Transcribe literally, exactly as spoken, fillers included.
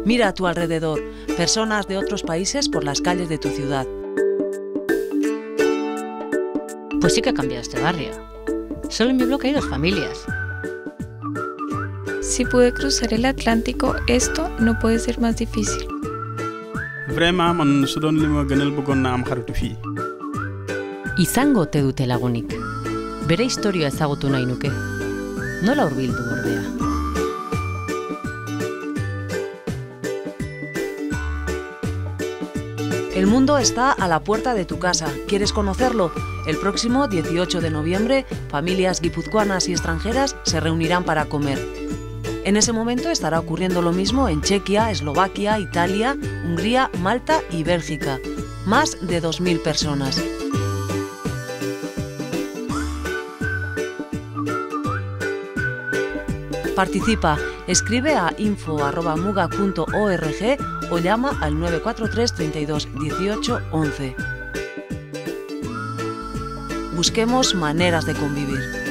Mira a tu alrededor, personas de otros países por las calles de tu ciudad. Pues sí que ha cambiado este barrio. Solo en mi bloque hay dos familias. Si pude cruzar el Atlántico, esto no puede ser más difícil. Vraiment, man su doon li ma gënal bëggoon na am xaritu fii. Izango te dute lagunik. Bere historia ezagutu nahi nuke. Nola hurbildu ordea? El mundo está a la puerta de tu casa. ¿Quieres conocerlo? El próximo dieciocho de noviembre, familias guipuzcoanas y extranjeras se reunirán para comer. En ese momento estará ocurriendo lo mismo en Chequia, Eslovaquia, Italia, Hungría, Malta y Bélgica. Más de dos mil personas. Participa, escribe a info arroba muga punto org o llama al nueve cuatro tres, treinta y dos, dieciocho, once. Busquemos maneras de convivir.